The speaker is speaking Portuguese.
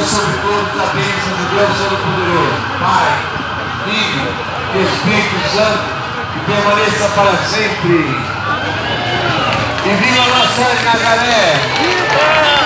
sobre todos a bênção de Deus Todo-Poderoso, Pai, Filho e Espírito Santo, que permaneça para sempre. E viva Nossa Senhora de Nazaré!